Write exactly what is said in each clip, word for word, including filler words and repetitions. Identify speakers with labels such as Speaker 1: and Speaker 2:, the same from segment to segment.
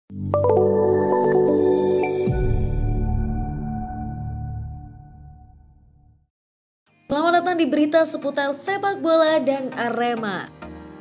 Speaker 1: Selamat datang di berita seputar sepak bola dan Arema.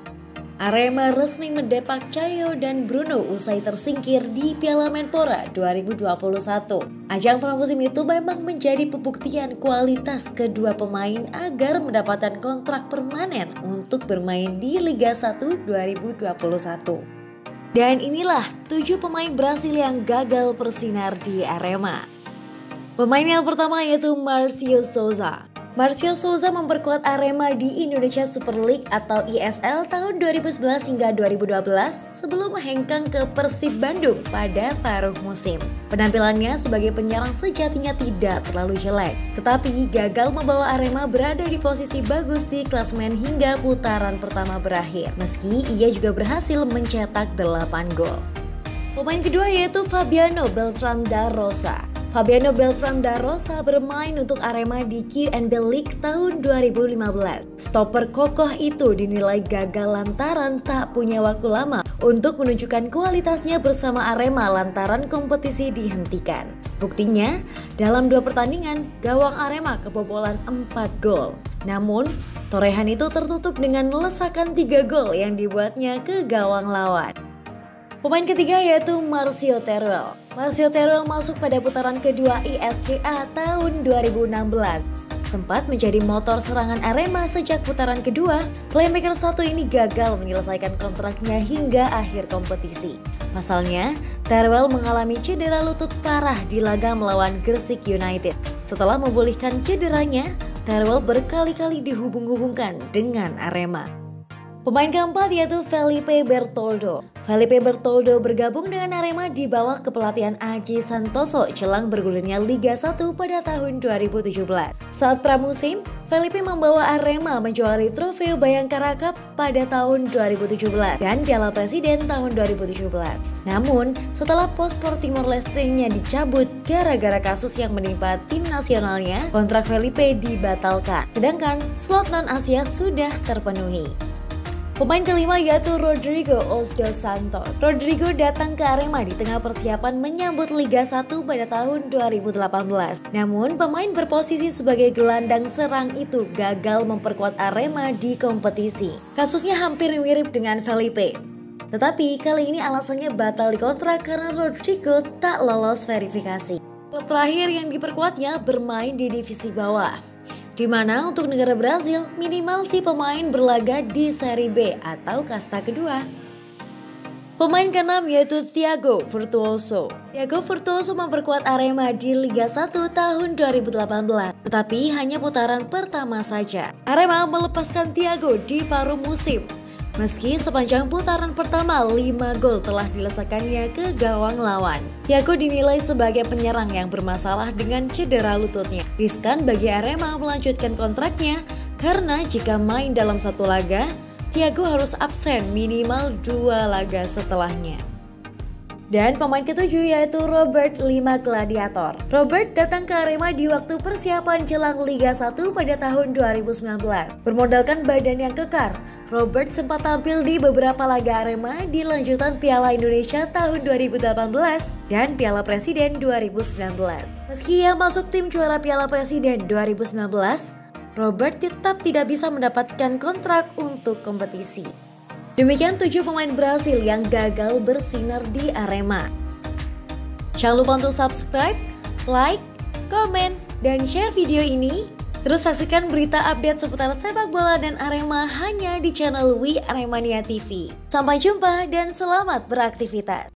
Speaker 1: Arema resmi mendepak Caio dan Bruno usai tersingkir di Piala Menpora dua ribu dua puluh satu. Ajang pramusim itu memang menjadi pembuktian kualitas kedua pemain agar mendapatkan kontrak permanen untuk bermain di Liga satu dua ribu dua puluh satu. Dan inilah tujuh pemain Brasil yang gagal bersinar di Arema. Pemain yang pertama yaitu Marcio Souza. Marcio Souza memperkuat Arema di Indonesia Super League atau I S L tahun dua ribu sebelas hingga dua ribu dua belas sebelum hengkang ke Persib Bandung pada paruh musim. Penampilannya sebagai penyerang sejatinya tidak terlalu jelek, tetapi gagal membawa Arema berada di posisi bagus di klasemen hingga putaran pertama berakhir, meski ia juga berhasil mencetak delapan gol. Pemain kedua yaitu Fabiano Beltran da Rosa. Fabiano Beltran da Rosa bermain untuk Arema di Q N B League tahun dua ribu lima belas. Stopper kokoh itu dinilai gagal lantaran tak punya waktu lama untuk menunjukkan kualitasnya bersama Arema lantaran kompetisi dihentikan. Buktinya, dalam dua pertandingan, gawang Arema kebobolan empat gol. Namun, torehan itu tertutup dengan lesakan tiga gol yang dibuatnya ke gawang lawan. Pemain ketiga yaitu Marcio Teruel. Marcio Teruel masuk pada putaran kedua I S C A tahun dua ribu enam belas. Sempat menjadi motor serangan Arema sejak putaran kedua, playmaker satu ini gagal menyelesaikan kontraknya hingga akhir kompetisi. Pasalnya, Teruel mengalami cedera lutut parah di laga melawan Gresik United. Setelah memulihkan cederanya, Teruel berkali-kali dihubung-hubungkan dengan Arema. Pemain keempat yaitu Felipe Bertoldo. Felipe Bertoldo bergabung dengan Arema di bawah kepelatihan Aji Santoso jelang bergulirnya Liga satu pada tahun dua ribu tujuh belas. Saat pramusim, Felipe membawa Arema menjuari Trofeo Bayangkara Cup pada tahun dua ribu tujuh belas dan Piala Presiden tahun dua ribu tujuh belas. Namun, setelah paspor Timor Leste-nya dicabut gara-gara kasus yang menimpa tim nasionalnya, kontrak Felipe dibatalkan. Sedangkan slot non-Asia sudah terpenuhi. Pemain kelima yaitu Rodrigo Os dos Santos. Rodrigo datang ke Arema di tengah persiapan menyambut Liga satu pada tahun dua ribu delapan belas. Namun pemain berposisi sebagai gelandang serang itu gagal memperkuat Arema di kompetisi. Kasusnya hampir mirip dengan Felipe. Tetapi kali ini alasannya batal dikontrak karena Rodrigo tak lolos verifikasi. Klub terakhir yang diperkuatnya bermain di divisi bawah, di mana untuk negara Brasil minimal si pemain berlaga di Serie B atau kasta kedua. Pemain keenam yaitu Thiago Virtuoso. Thiago Virtuoso memperkuat Arema di Liga satu tahun dua ribu delapan belas, tetapi hanya putaran pertama saja. Arema melepaskan Thiago di paruh musim. Meski sepanjang putaran pertama lima gol telah dilesakannya ke gawang lawan. Thiago dinilai sebagai penyerang yang bermasalah dengan cedera lututnya. Riskan bagi Arema melanjutkan kontraknya karena jika main dalam satu laga, Thiago harus absen minimal dua laga setelahnya. Dan pemain ketujuh yaitu Robert Lima Gladiator. Robert datang ke Arema di waktu persiapan jelang Liga satu pada tahun dua ribu sembilan belas. Bermodalkan badan yang kekar, Robert sempat tampil di beberapa laga Arema di lanjutan Piala Indonesia tahun dua ribu delapan belas dan Piala Presiden dua ribu sembilan belas. Meski ia masuk tim juara Piala Presiden dua ribu sembilan belas, Robert tetap tidak bisa mendapatkan kontrak untuk kompetisi. Demikian tujuh pemain Brasil yang gagal bersinar di Arema. Jangan lupa untuk subscribe, like, komen, dan share video ini. Terus saksikan berita update seputar sepak bola dan Arema hanya di channel We Aremania T V. Sampai jumpa dan selamat beraktivitas.